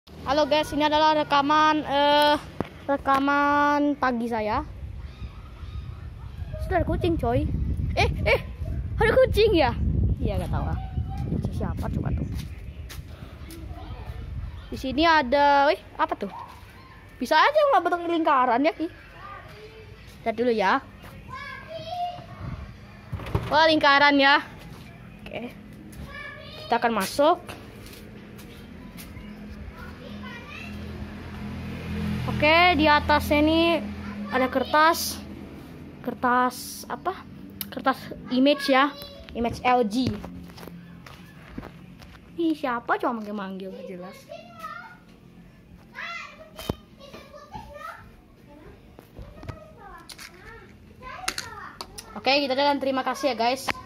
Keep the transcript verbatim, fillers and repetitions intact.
Halo guys, ini adalah rekaman eh rekaman pagi saya. Sudah ada kucing coy. Eh eh ada kucing ya? Iya nggak tahu ah. Siapa coba tuh? Di sini ada, wih apa tuh? Bisa aja nggak bentuk lingkaran ya ki? Lihat dulu ya. Wah lingkaran ya. Oke, kita akan masuk. Oke, di atasnya ini ada kertas, kertas apa? Kertas image ya, image L G. Ih siapa cuma manggil-manggil nggak jelas. Oke, kita dan terima kasih ya guys.